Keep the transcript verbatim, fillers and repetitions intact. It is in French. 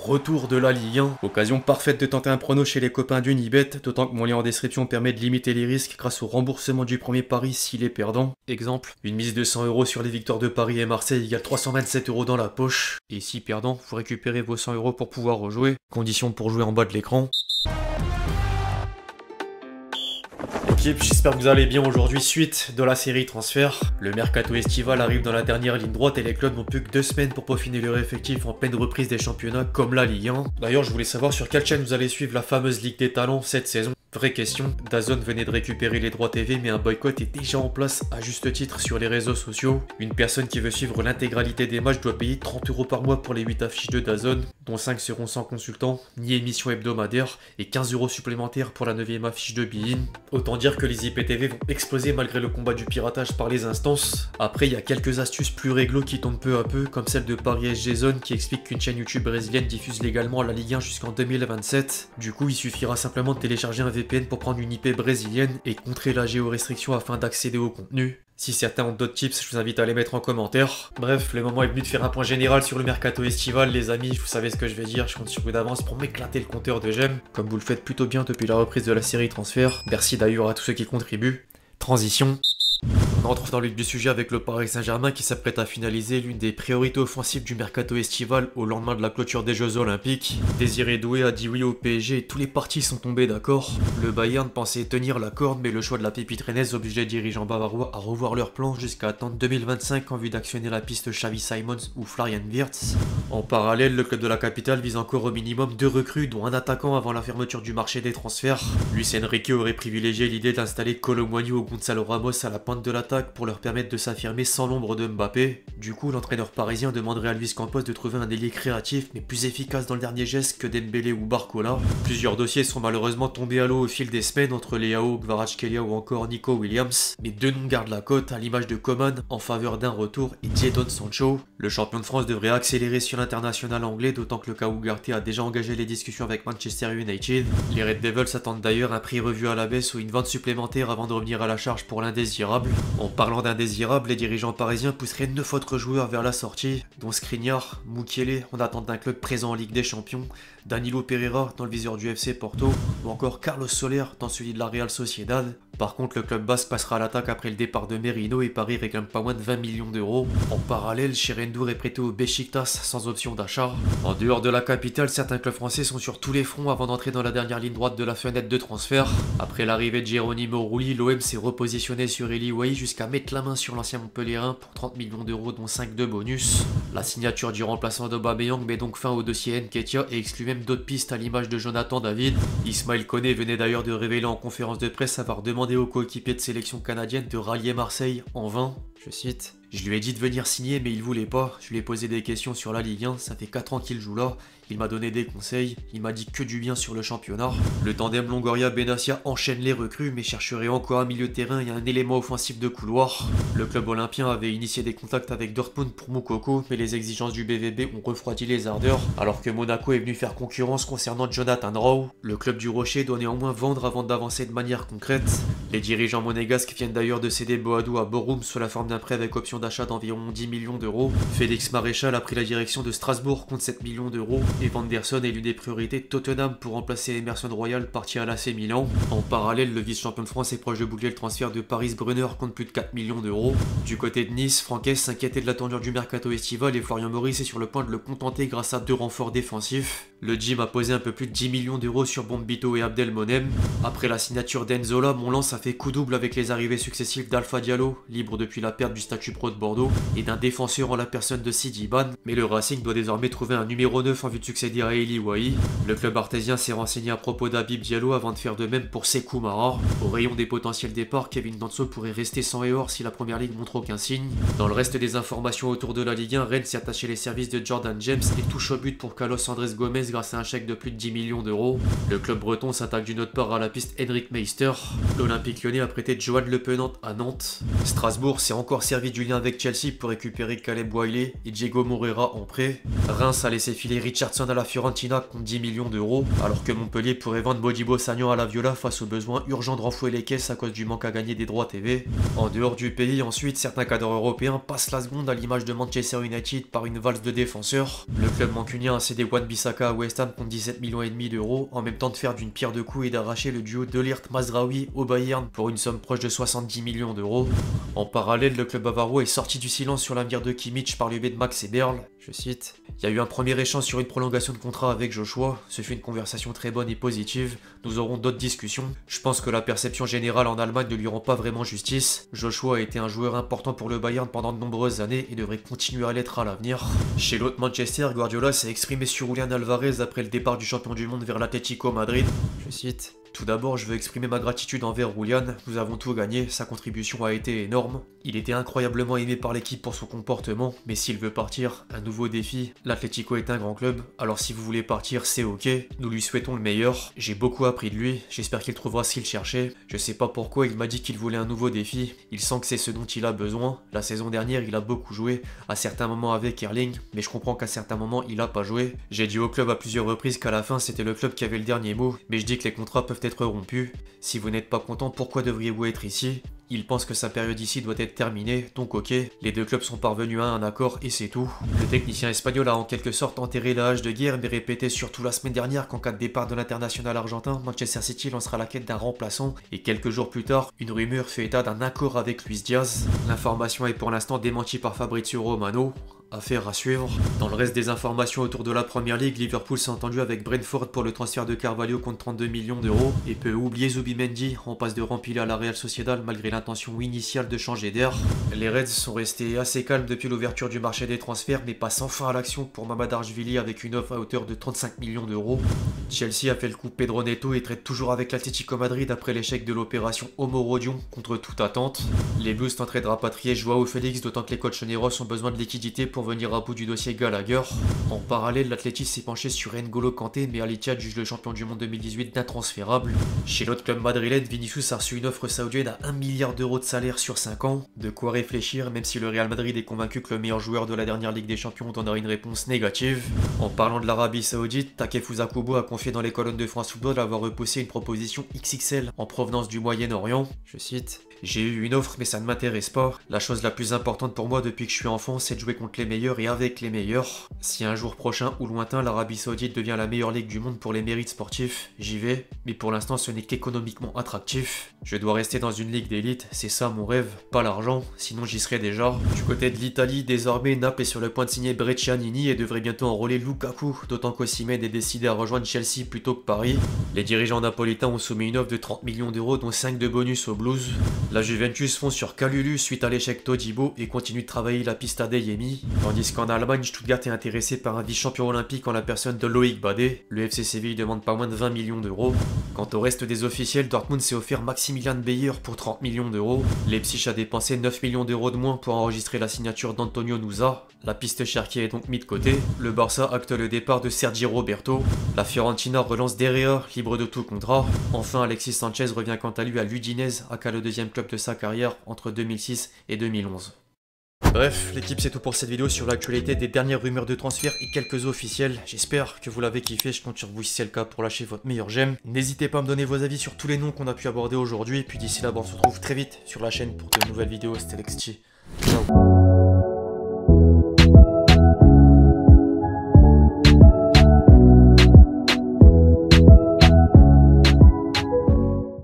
retour de la Ligue un. Occasion parfaite de tenter un prono chez les copains d'Unibet, d'autant que mon lien en description permet de limiter les risques grâce au remboursement du premier pari s'il est perdant. Exemple, une mise de cent euros sur les victoires de Paris et Marseille égale trois cent vingt-sept euros dans la poche. Et si perdant, vous récupérez vos cent euros pour pouvoir rejouer. Condition pour jouer en bas de l'écran. Équipe, j'espère que vous allez bien aujourd'hui. Suite de la série transfert, le mercato estival arrive dans la dernière ligne droite et les clubs n'ont plus que deux semaines pour peaufiner leur effectif en pleine reprise des championnats comme la Ligue un. D'ailleurs, je voulais savoir sur quelle chaîne vous allez suivre la fameuse Ligue des Talents cette saison. Vraie question, DAZN venait de récupérer les droits T V mais un boycott est déjà en place à juste titre sur les réseaux sociaux. Une personne qui veut suivre l'intégralité des matchs doit payer trente euros par mois pour les huit affiches de DAZN, dont cinq seront sans consultant, ni émission hebdomadaire, et quinze euros supplémentaires pour la neuvième affiche de Bein. Autant dire que les I P T V vont exploser malgré le combat du piratage par les instances. Après, il y a quelques astuces plus réglo qui tombent peu à peu, comme celle de Paris S G Zone qui explique qu'une chaîne YouTube brésilienne diffuse légalement la Ligue un jusqu'en deux mille vingt-sept. Du coup, il suffira simplement de télécharger un V P N pour prendre une I P brésilienne et contrer la géorestriction afin d'accéder au contenu. Si certains ont d'autres tips, je vous invite à les mettre en commentaire. Bref, le moment est venu de faire un point général sur le mercato estival, les amis, vous savez ce que je vais dire, je compte sur vous d'avance pour m'éclater le compteur de j'aime, comme vous le faites plutôt bien depuis la reprise de la série transfert. Merci d'ailleurs à tous ceux qui contribuent. Transition. On retrouve dans le vif du sujet avec le Paris Saint-Germain qui s'apprête à finaliser l'une des priorités offensives du mercato estival au lendemain de la clôture des Jeux Olympiques. Désiré Doué a dit oui au P S G et tous les partis sont tombés d'accord. Le Bayern pensait tenir la corde mais le choix de la pépite rennaise obligeait les dirigeants bavarois à revoir leur plan jusqu'à attendre deux mille vingt-cinq en vue d'actionner la piste Xavi Simons ou Florian Wirtz. En parallèle, le club de la capitale vise encore au minimum deux recrues dont un attaquant avant la fermeture du marché des transferts. Luis Enrique aurait privilégié l'idée d'installer Kolo Muani ou Gonzalo Ramos à la pointe de l'attaque pour leur permettre de s'affirmer sans l'ombre de Mbappé. Du coup, l'entraîneur parisien demanderait à Luis Campos de trouver un ailier créatif mais plus efficace dans le dernier geste que Dembélé ou Barcola. Plusieurs dossiers sont malheureusement tombés à l'eau au fil des semaines entre Leao, Kvaratskhelia ou encore Nico Williams, mais deux noms gardent la cote à l'image de Coman en faveur d'un retour et Jadon Sancho. Le champion de France devrait accélérer sur l'international anglais, d'autant que le K Ugarte a déjà engagé les discussions avec Manchester United. Les Red Devils attendent d'ailleurs un prix revu à la baisse ou une vente supplémentaire avant de revenir à la charge pour l'indésirable. En parlant d'indésirable, les dirigeants parisiens pousseraient neuf autres joueurs vers la sortie, dont Skriniar, Mukiele en attente d'un club présent en Ligue des Champions, Danilo Pereira dans le viseur du F C Porto, ou encore Carlos Soler dans celui de la Real Sociedad. Par contre, le club basque passera à l'attaque après le départ de Merino et Paris réclame pas moins de vingt millions d'euros. En parallèle, Cherendou est prêté au Beşiktaş sans option d'achat. En dehors de la capitale, certains clubs français sont sur tous les fronts avant d'entrer dans la dernière ligne droite de la fenêtre de transfert. Après l'arrivée de Geronimo Rulli, l'O M s'est repositionné sur Eli Wahi jusqu'à mettre la main sur l'ancien Montpellierin pour trente millions d'euros dont cinq de bonus. La signature du remplaçant d'Aubameyang met donc fin au dossier Nketiah et exclut même d'autres pistes à l'image de Jonathan David. Ismaël Koné venait d'ailleurs de révéler en conférence de presse avoir demandé aux coéquipiers de sélection canadienne de rallier Marseille en vain. Je cite, « Je lui ai dit de venir signer mais il voulait pas, je lui ai posé des questions sur la Ligue un, ça fait quatre ans qu'il joue là, il m'a donné des conseils, il m'a dit que du bien sur le championnat. » Le tandem Longoria-Benassia enchaîne les recrues mais chercherait encore un milieu de terrain et un élément offensif de couloir. Le club olympien avait initié des contacts avec Dortmund pour Moukoko mais les exigences du B V B ont refroidi les ardeurs alors que Monaco est venu faire concurrence concernant Jonathan Rowe. Le club du Rocher doit néanmoins vendre avant d'avancer de manière concrète. Les dirigeants monégasques viennent d'ailleurs de céder Boadou à Borum sous la forme d'un prêt avec option d'achat d'environ dix millions d'euros. Félix Maréchal a pris la direction de Strasbourg contre sept millions d'euros et Vanderson est l'une des priorités de Tottenham pour remplacer Emerson Royal parti à l'A C Milan. En parallèle, le vice-champion de France est proche de boucler le transfert de Paris Brunner contre plus de quatre millions d'euros. Du côté de Nice, Franquès s'inquiétait de la tournure du mercato estival et Florian Maurice est sur le point de le contenter grâce à deux renforts défensifs. Le Gym a posé un peu plus de dix millions d'euros sur Bombito et Abdelmonem. Après la signature d'Enzola, Monlens a fait coup double avec les arrivées successives d'Alpha Diallo, libre depuis la perte du statut pro de Bordeaux, et d'un défenseur en la personne de Sidi Ban, mais le Racing doit désormais trouver un numéro neuf en vue de succéder à Eli Wahi. Le club artésien s'est renseigné à propos d'Habib Diallo avant de faire de même pour Sekou Mara. Au rayon des potentiels départs, Kevin Danso pourrait rester sans et hors si la première ligue montre aucun signe. Dans le reste des informations autour de la Ligue un, Rennes s'est attaché les services de Jordan James et touche au but pour Carlos Andrés Gomez grâce à un chèque de plus de dix millions d'euros. Le club breton s'attaque d'une autre part à la piste Henrik Meister. L'Olympique Lyonnais a prêté Johan Le Penant à Nantes. Strasbourg s'est encore servi du lien lien avec Chelsea pour récupérer Caleb Wiley et Diego Moreira en prêt. Reims a laissé filer Richardson à la Fiorentina contre dix millions d'euros, alors que Montpellier pourrait vendre Modibo Sagnan à la Viola face au besoin urgent de renflouer les caisses à cause du manque à gagner des droits T V. En dehors du pays, ensuite, certains cadres européens passent la seconde à l'image de Manchester United par une valse de défenseurs. Le club mancunien a cédé Wan-Bissaka à West Ham contre dix-sept millions et demi d'euros, en même temps de faire d'une pierre deux coups et d'arracher le duo De Ligt Mazraoui au Bayern pour une somme proche de soixante-dix millions d'euros. En parallèle, le club bavarois est sorti du silence sur l'avenir de Kimmich par le biais de Max Eberl. Je cite: « Il y a eu un premier échange sur une prolongation de contrat avec Joshua. Ce fut une conversation très bonne et positive. Nous aurons d'autres discussions. Je pense que la perception générale en Allemagne ne lui rend pas vraiment justice. Joshua a été un joueur important pour le Bayern pendant de nombreuses années et devrait continuer à l'être à l'avenir. » Chez l'autre Manchester, Guardiola s'est exprimé sur Julian Alvarez après le départ du champion du monde vers l'Atlético Madrid. Je cite: « Tout d'abord, je veux exprimer ma gratitude envers Julian. Nous avons tout gagné, sa contribution a été énorme. Il était incroyablement aimé par l'équipe pour son comportement, mais s'il veut partir, un nouveau défi. L'Atlético est un grand club, alors si vous voulez partir, c'est ok. Nous lui souhaitons le meilleur. J'ai beaucoup appris de lui, j'espère qu'il trouvera ce qu'il cherchait. Je sais pas pourquoi il m'a dit qu'il voulait un nouveau défi. Il sent que c'est ce dont il a besoin. La saison dernière, il a beaucoup joué, à certains moments avec Erling, mais je comprends qu'à certains moments, il a pas joué. J'ai dit au club à plusieurs reprises qu'à la fin, c'était le club qui avait le dernier mot, mais je dis que les contrats peuvent être rompus. Si vous n'êtes pas content, pourquoi devriez-vous être ici ? Il pense que sa période ici doit être terminée, donc ok, les deux clubs sont parvenus à un accord et c'est tout. Le technicien espagnol a en quelque sorte enterré la hache de guerre, mais répété surtout la semaine dernière qu'en cas de départ de l'international argentin, Manchester City lancera la quête d'un remplaçant, et quelques jours plus tard, une rumeur fait état d'un accord avec Luis Diaz. L'information est pour l'instant démentie par Fabrizio Romano. Affaire à suivre. Dans le reste des informations autour de la Première Ligue, Liverpool s'est entendu avec Brentford pour le transfert de Carvalho contre trente-deux millions d'euros et peut oublier Zubimendi en passe de remplir à la Real Sociedad malgré l'intention initiale de changer d'air. Les Reds sont restés assez calmes depuis l'ouverture du marché des transferts mais passent enfin à l'action pour Mamadashvili avec une offre à hauteur de trente-cinq millions d'euros. Chelsea a fait le coup Pedro Neto et traite toujours avec l'Atlético Madrid après l'échec de l'opération Homo Rodion contre toute attente. Les Blues tenteraient de rapatrier Joao Félix d'autant que les Colchoneros ont besoin de liquidité pour venir à bout du dossier Gallagher. En parallèle, l'Athletic s'est penché sur N'Golo Kanté, mais Al Ittihad juge le champion du monde deux mille dix-huit d'intransférable. Chez l'autre club madrilène, Vinicius a reçu une offre saoudienne à un milliard d'euros de salaire sur cinq ans. De quoi réfléchir, même si le Real Madrid est convaincu que le meilleur joueur de la dernière Ligue des Champions donnera une réponse négative. En parlant de l'Arabie Saoudite, Takefusa Kubo a confié dans les colonnes de France Football avoir repoussé une proposition X X L en provenance du Moyen-Orient. Je cite: « J'ai eu une offre mais ça ne m'intéresse pas. La chose la plus importante pour moi depuis que je suis enfant, c'est de jouer contre les meilleurs et avec les meilleurs. Si un jour prochain ou lointain l'Arabie Saoudite devient la meilleure ligue du monde pour les mérites sportifs, j'y vais. Mais pour l'instant ce n'est qu'économiquement attractif. Je dois rester dans une ligue d'élite, c'est ça mon rêve, pas l'argent, sinon j'y serais déjà. » Du côté de l'Italie, désormais Naples est sur le point de signer Brescianini et devrait bientôt enrôler Lukaku, d'autant qu'Osimhen est décidé à rejoindre Chelsea plutôt que Paris. Les dirigeants napolitains ont soumis une offre de trente millions d'euros dont cinq de bonus aux Blues. La Juventus fonce sur Kalulu suite à l'échec Todibo et continue de travailler la piste à Deyemi. Tandis qu'en Allemagne, Stuttgart est intéressé par un vice-champion olympique en la personne de Loïc Badé. Le F C Séville demande pas moins de vingt millions d'euros. Quant au reste des officiels, Dortmund s'est offert Maximilian Beyer pour trente millions d'euros. Leipzig a dépensé neuf millions d'euros de moins pour enregistrer la signature d'Antonio Nusa. La piste Cherki est donc mise de côté. Le Barça acte le départ de Sergi Roberto. La Fiorentina relance Derrea, libre de tout contrat. Enfin, Alexis Sanchez revient quant à lui à l'Udinese, aka le deuxième club de sa carrière entre deux mille six et deux mille onze. Bref, l'équipe, c'est tout pour cette vidéo sur l'actualité des dernières rumeurs de transfert et quelques officiels. J'espère que vous l'avez kiffé, je compte sur vous si c'est le cas pour lâcher votre meilleur j'aime. N'hésitez pas à me donner vos avis sur tous les noms qu'on a pu aborder aujourd'hui. Et puis d'ici là, on se retrouve très vite sur la chaîne pour de nouvelles vidéos. C'était Lexti. Ciao.